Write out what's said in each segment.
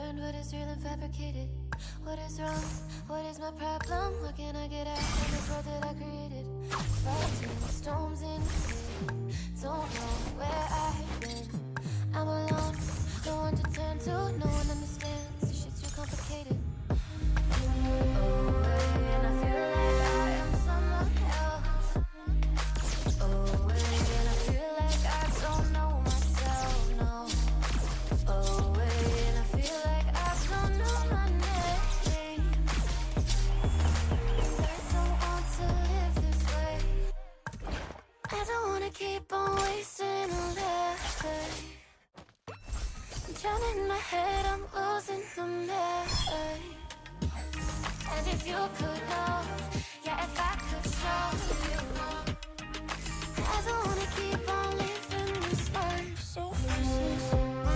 mind, what is real and fabricated? What is wrong? What is my problem? What can I get out of this world that I created? Fighting storms in wind, don't know where I've been. I'm alone, no one to turn to, no one understands. This shit's too complicated. Away, and I feel like I am someone else. Away, and I feel like I don't know myself, no. Away, and I feel like I don't know my name. And I don't want to live this way. I don't wanna keep on wasting a life. I'm drowning in my head, I'm losing the map. And if you could know, yeah, if I could show you, I don't wanna keep on living this life so fast.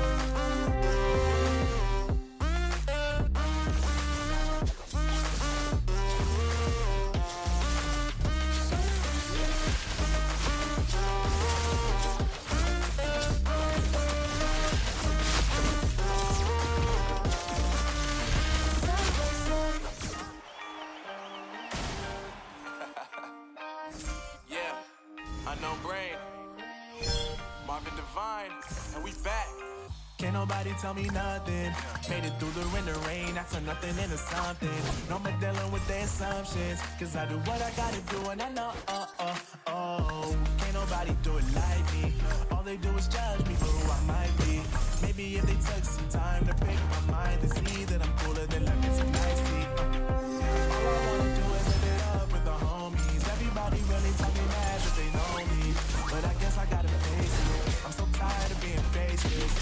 Unknown Brain, Marvin Divine, and we back. Can't nobody tell me nothing. Made it through the wind and rain, I turn nothing into something. No more dealing with their assumptions, cause I do what I gotta do and I know, can't nobody do it like me. All they do is judge me for who I might be. Maybe if they took some time to pick my mind to see that I'm cooler than life is nicely. All I wanna do is live it up with the homies. Everybody really talking mad that they know me, but I guess I gotta face it. I'm so tired of being faceless.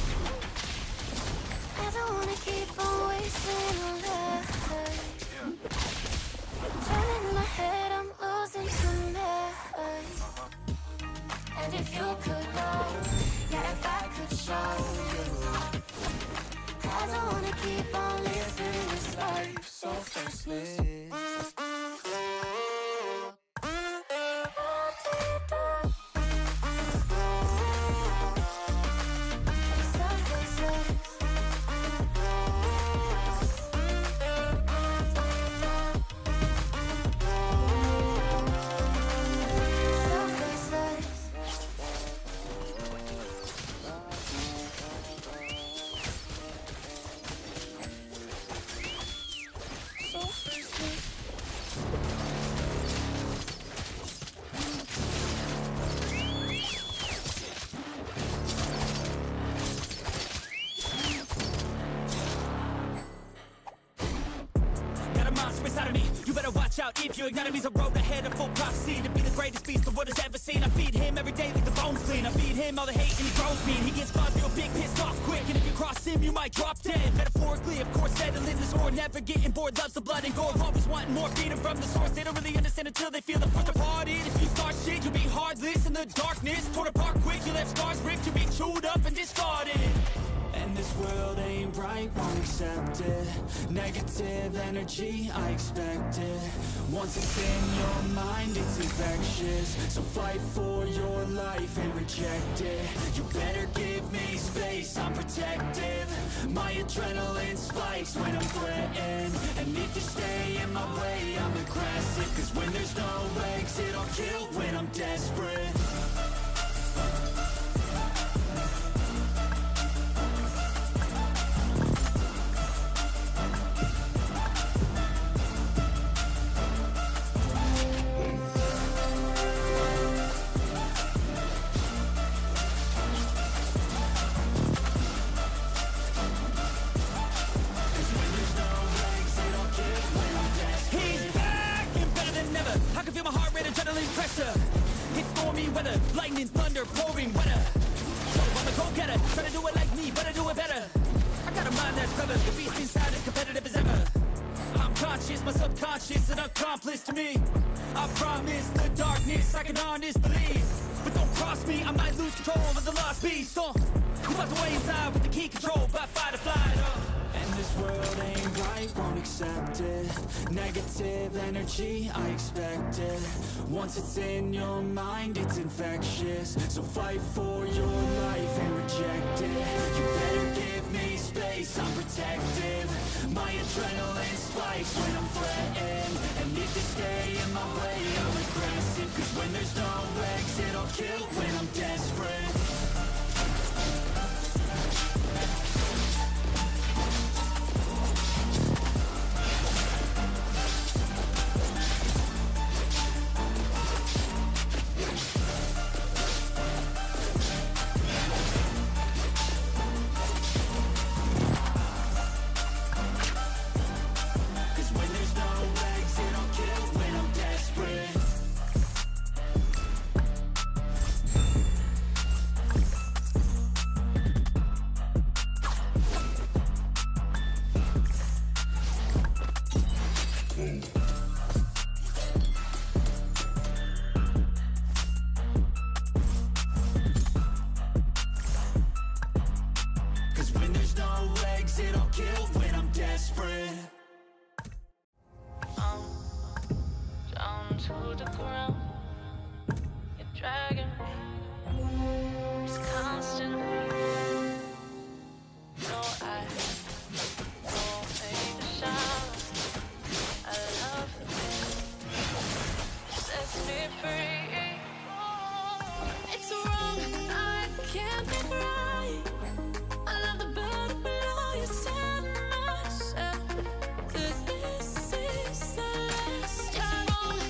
I don't wanna keep on wasting a life. Turning in my head, I'm losing the light. And if you could know, yeah, if I could show you, I don't wanna keep on living this life so faceless. If you ignite me's a road ahead, a full prophecy to be the greatest beast the world has ever seen. I feed him every day like the bones clean. I feed him all the hate and he grows me. And he gets buzzed real big, pissed off quick. And if you cross him, you might drop dead. Metaphorically, of course, settling this war, never getting bored. Loves the blood and gore, always wanting more. Freedom from the source. They don't really understand until they feel the force departed. If you start shit, you'll be heartless in the darkness. Torn apart quick, you left scars ripped. You'll be chewed up and discarded. And this world ain't right, won't accept it. Negative energy, I expect it. Once it's in your mind, it's infectious. So fight for your life and reject it. You better give me space, I'm protective. My adrenaline spikes when I'm threatened. And if you stay in my way, I'm aggressive. Cause when there's no exit, I'll kill when I'm desperate. Lightning, thunder, pouring weather. So I'm a go-getter, try to do it like me, but I do it better. I got a mind that's clever, the beast inside as competitive as ever. I'm conscious, my subconscious, an accomplice to me. I promise the darkness, I can honest believe. But don't cross me, I might lose control of the lost beast. Who's locked away inside with the key control by fight or flight? And this world ain't right, won't accept it. Negative energy, I expect it. Once it's in your mind, it's infectious. So fight for your life and reject it. You better give me space, I'm protected. mistakes when I'm threatened. And if they stay in my way, I'm aggressive. Cause when there's no exit, I'll kill when I'm desperate. To the ground, you're dragging me. It's constant. No, I won't take the shower. I love it. Sets me free. It's wrong, I can't make right. I love the better below you said myself. That this is the last time.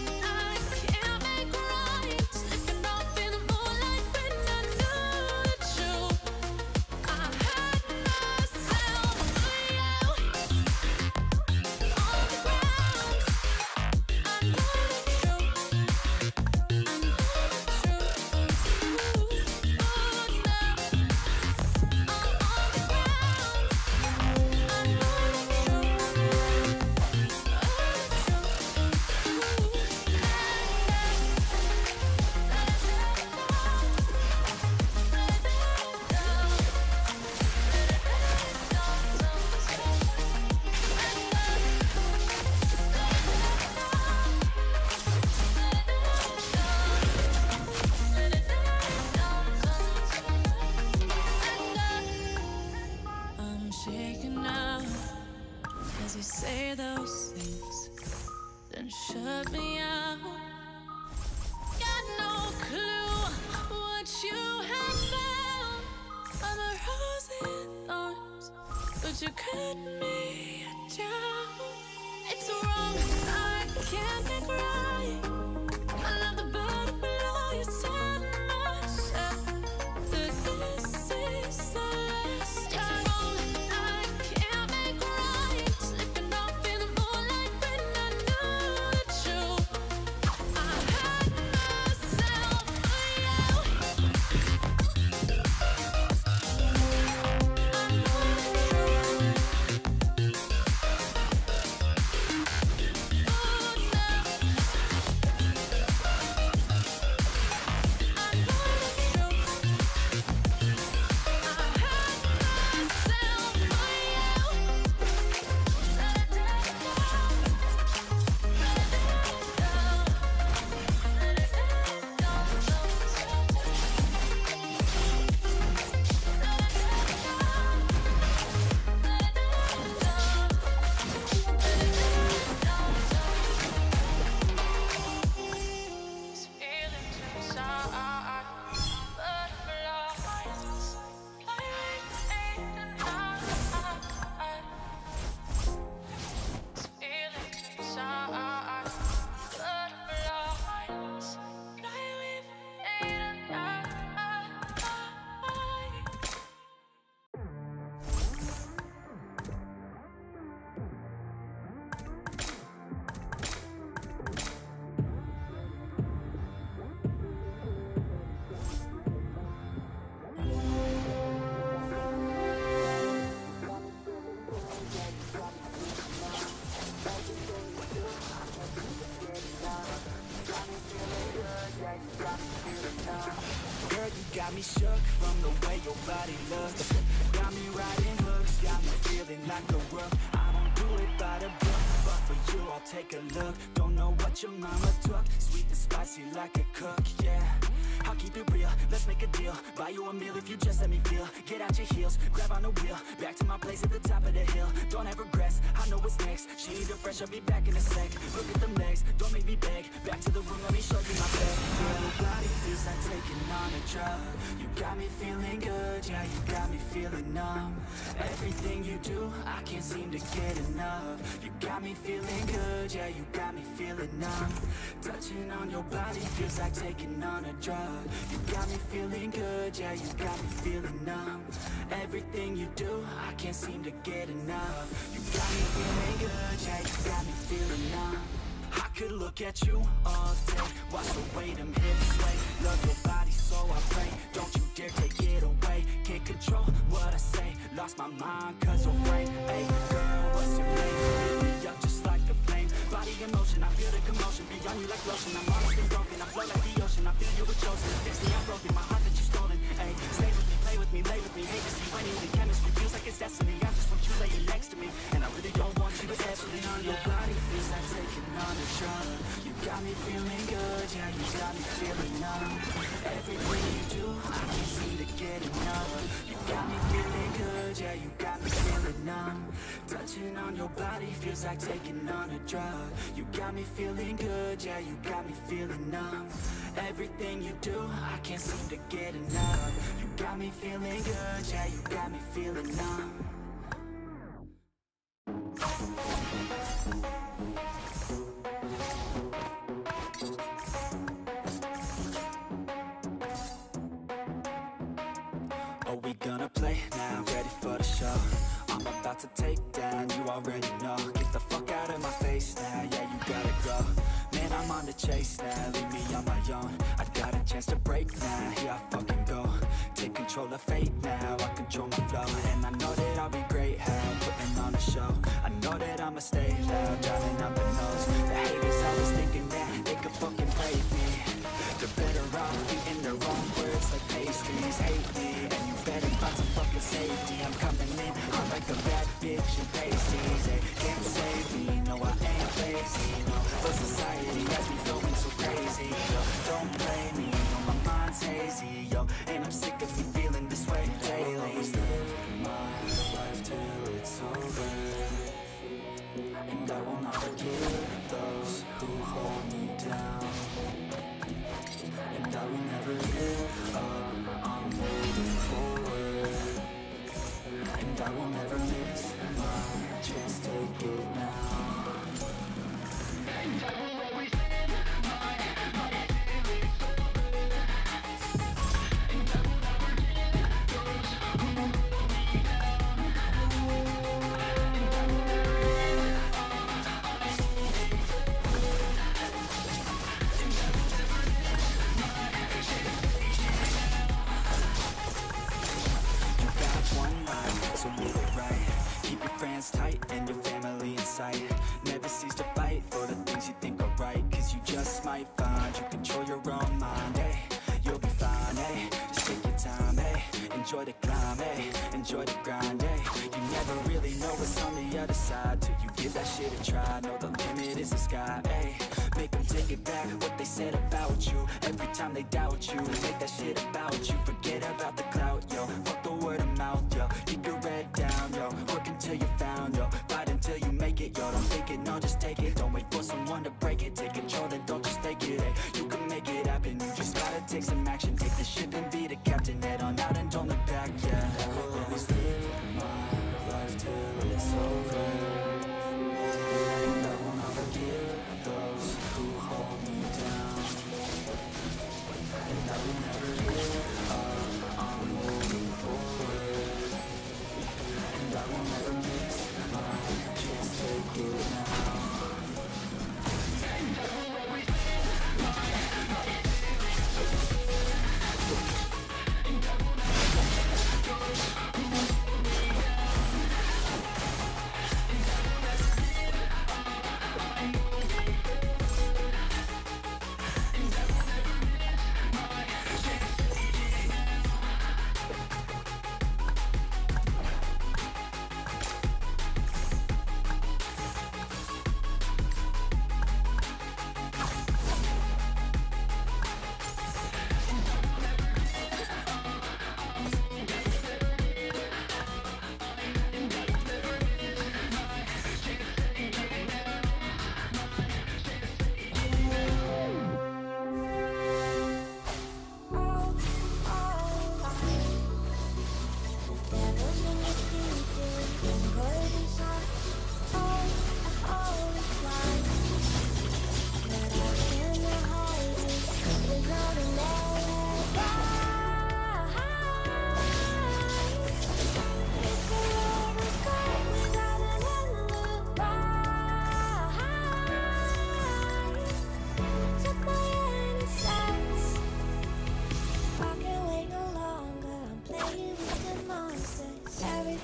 As you say those things, then shut me out. Got no clue what you have found. I'm a rose in thorns, but you cut me down. It's wrong, I can't make right. I love the better below you said myself. That this is the last time. Girl, you got me shook from the way your body looks. Got me riding hooks, got me feeling like a rook. I don't do it by the book, but for you, I'll take a look. Don't know what your mama took, sweet and spicy like a cook, yeah. I'll keep it real, let's make a deal. Buy you a meal if you just let me feel. Get out your heels, grab on the wheel. Back to my place at the top of the hill. Don't have regrets, I know what's next. She need a fresh, I'll be back in a sec. Look at them legs, don't make me beg. Back to the room, let me show you my bed. Your body feels like taking on a drug. You got me feeling good, yeah, you got me feeling numb. Everything you do, I can't seem to get enough. You got me feeling good, yeah, you got me feeling numb. Touching on your body feels like taking on a drug. You got me feeling good, yeah, you got me feeling numb. Everything you do, I can't seem to get enough. You got me feeling good, yeah, you got me feeling numb. I could look at you all day, watch the way them hips sway. Love your body, so I pray, don't you dare take it away. Can't control what I say, lost my mind cause you're frame. Hey girl, what's your name? Fill me up just like a flame. Body in motion, I feel the commotion. Beyond you like lotion, I'm honest and broken. I flow like the ocean, I feel you were chosen. Fix me, I'm broken, my heart that you stolen. Hey, stay with me, play with me, lay with me. Hate to see when you in chemistry, feels like it's destiny. I just want you laying next to me, and I really don't want you to test me. On your body feels like taking on a drug. You got me feeling good, yeah, you got me feeling numb. Everything you do, I can't seem to get enough. You got me feeling good, yeah, you got me feeling numb. Touching on your body feels like taking on a drug. You got me feeling good, yeah, you got me feeling numb. Everything you do, I can't seem to get enough. You got me feeling good, yeah, you got me feeling numb. Are we gonna play now? Ready for the show? I'm about to take down, you already know. Get the fuck out of my face now, yeah, you gotta go. Man, I'm on the chase now, leave me on my own. I got a chance to break now, here I fucking go. Take control of fate now, I control my flow. And I know that I'll be great, how I'm putting on a show. I know that I'ma stay loud, driving up the nose. The haters always thinking that they could fucking break me. They're better off eating their own words like pastries. Hate me, and you better find some fucking safety. I'm coming in, I'm like a bad bitch in pasties. They can't save me, no I ain't lazy. No, but society has me going so crazy. Yo, don't blame me, no my mind's hazy. Yo, and I'm sick of me feeling this way daily. I'll always live my life till it's over, and I will not forget those who hold me down. And I will never give up, I'm moving forward. And I will never miss my chance, take it now. And I will always live my life till it's over. And I will never give those who hold me down. And I will never give up, I'm moving forward. And I will never miss my chance, take it now. You got one life, so live it right. Keep your friends tight and your family in sight. Never cease to fight for the things you think are right, cause you just might find you control your own mind, hey. You'll be fine, hey. Just take your time, hey. Enjoy the climb, hey. Enjoy the grind, hey. You never really know what's on the other side till you give that shit a try. Know the limit is the sky, hey. Make them take it back, what they said about you. Every time they doubt you, make that shit about you. Forget about the clout, yo. Fuck the word of mouth, yo. Keep your head down, yo. Work until you're found, yo. Fight until you make it, yo. Don't think it, no, just take it. Don't wait for someone to break it. Take control and don't just take it, hey. You can make it happen, you just gotta take some action. Take the ship and be the captain. Head on out and don't look back, yeah. I will always live my life till it's over. And I will not forgive those who hold me down. And I will never give up, I'm moving forward.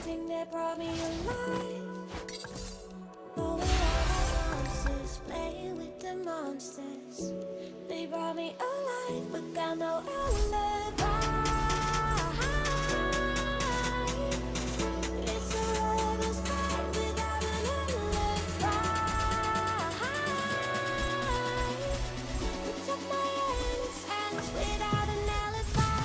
everything that brought me alive. Oh, we're all monsters, playing with the monsters. They brought me alive, but got no alibi. It's a rebel's fight without an alibi. Took my innocence without an alibi.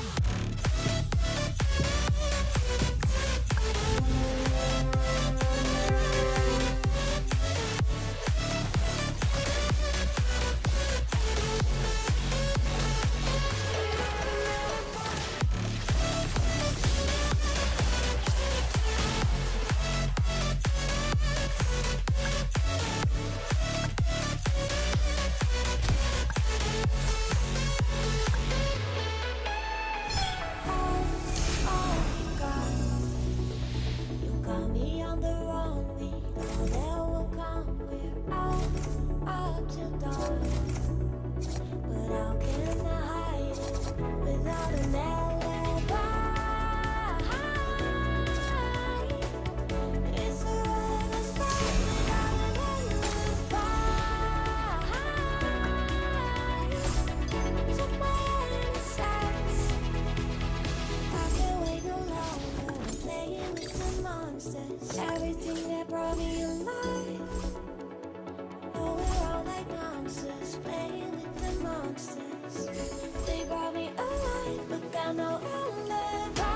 Everything that brought me alive. Oh, we're all like monsters, playing with the monsters. They brought me alive, but got no alibi.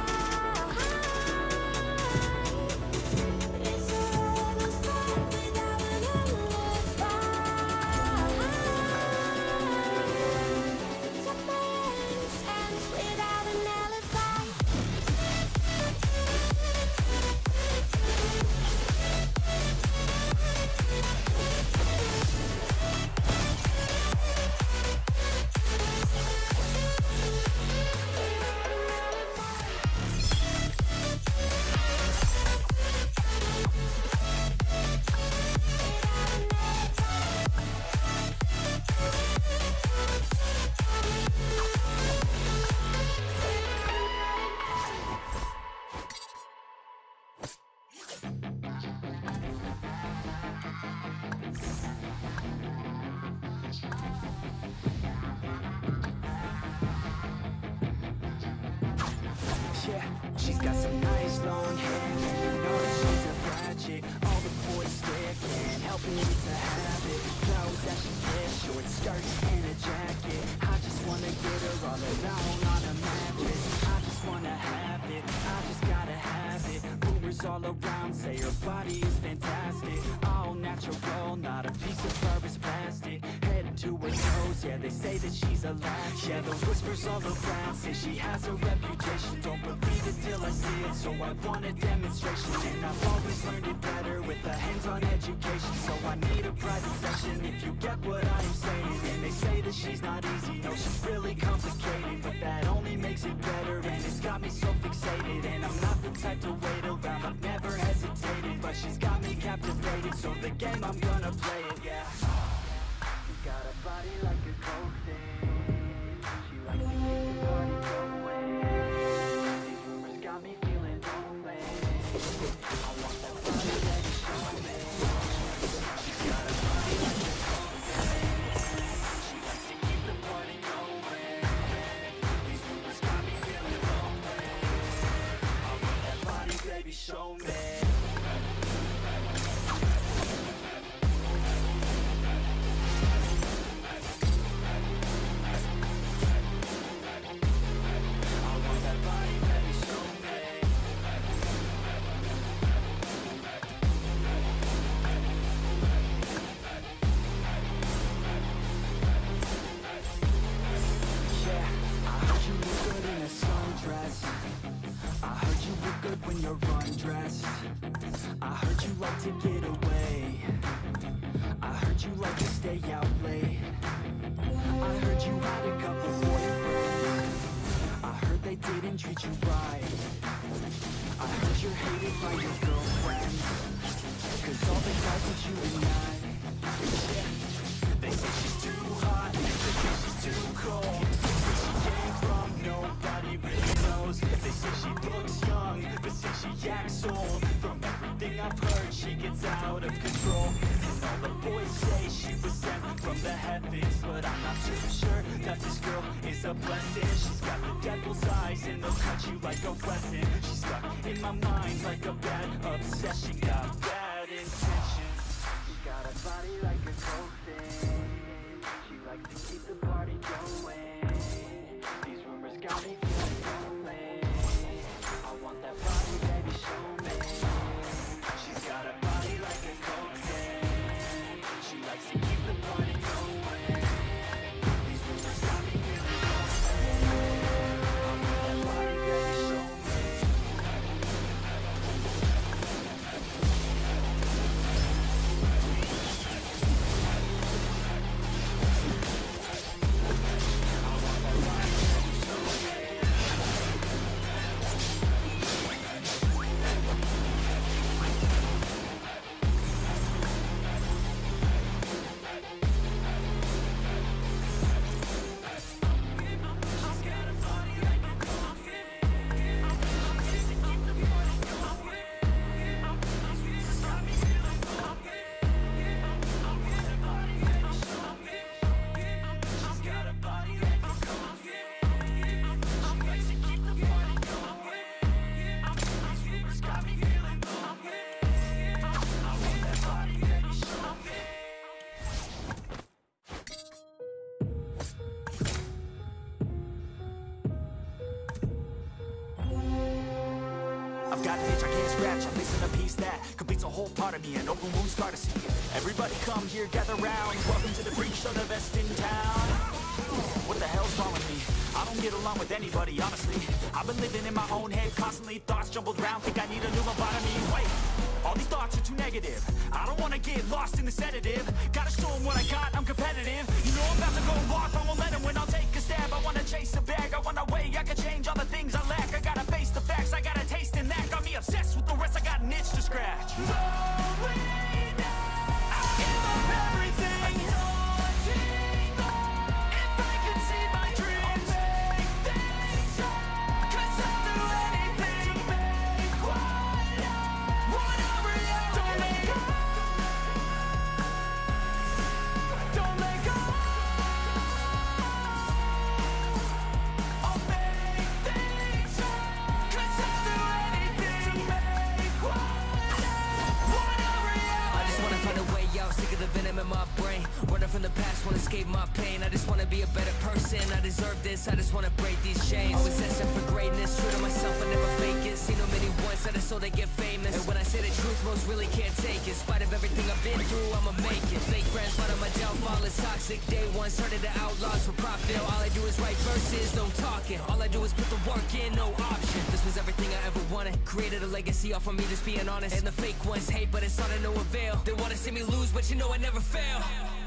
It's a rebel's fight without an alibi. Took my innocence without an alibi. Yeah, she's got some nice long hair, and you know that she's a bad chick. All the boys stare, can't help it, it's a habit. Clothes that she wears, short skirts and a jacket. I just wanna get her all alone on a mattress. I just wanna have it, I just gotta have it. Rumors all around say her body is fantastic. All natural, not a piece of fur is plastic. Head to her toes, yeah, they say that she's a latch. Yeah, the whispers all around say she has a reputation. Don't believe it till I see it, so I want a demonstration. And I've always learned it better with a hands-on education. So I need a private session if you get what I am saying. And they say that she's not easy, no, she's really complicated. But that only makes it better, and it's got me so fixated. And I'm not the type to wait around, I've never hesitated. But she's got me captivated, so the game, I'm gonna play it, yeah. She got a body like a coke thing. She likes to keep the party going. These rumors got me feeling lonely. I want that body that you show me. She's got a body like a coke thing. She likes to keep the party going. These rumors got me feeling lonely. I want that body, baby, show me. When you're undressed, I heard you like to get away. I heard you like to stay out late. I heard you had a couple boyfriends. I heard they didn't treat you right. I heard you're hated by your girlfriends, 'cause all the guys that you deny, yeah, they say she's too hot, they say she's too cold. They say she came from nobody really knows. They say she looks young, but say she acts soul. From everything I've heard, she gets out of control. And all the boys say she was sent from the heavens, but I'm not too sure that this girl is a blessing. She's got the devil's eyes and they'll cut you like a weapon. She's stuck in my mind like a bad obsession. Got bad intentions. She got a body like a coffin. She likes to keep the party going. These rumors got me feeling lonely. I want that body, baby, show me. She's got a body like a cocaine. She likes to keep the party going. These rumors got me feeling lonely. I want that body, baby, show me. I've got an itch I can't scratch, I'm missing a piece that completes a whole part of me, an open wound scar to see. Everybody come here, gather round, welcome to the freak show, the best in town. What the hell's wrong with me? I don't get along with anybody, honestly. I've been living in my own head, constantly thoughts jumbled round, think I need a new lobotomy. Wait, all these thoughts are too negative. I don't wanna get lost in the sedative. Gotta show them what I got, I'm competitive. You know I'm about to go off, I won't let them win, I'll take a stab. I wanna chase a bag, I wanna weigh, I can change all the things I lack. I gotta face the facts, I got a taste in that. Got me obsessed with the rest, I got an itch to scratch. From the past, wanna escape my pain. I just wanna be a better person. I deserve this, I just wanna break these chains. Always destined for greatness, true to myself, I never fake it. Seen no many once, I just so they get famous. And when I say the truth, most really can't take it. In spite of everything I've been through, I'ma make it. Fake friends, part of my downfall is toxic. Day one, started to outlaws for profit. All I do is write verses, no talking. All I do is put the work in, no option. This was everything I ever wanted. Created a legacy off of me, just being honest. And the fake ones hate, but it's all to no avail. They wanna see me lose, but you know I never fail.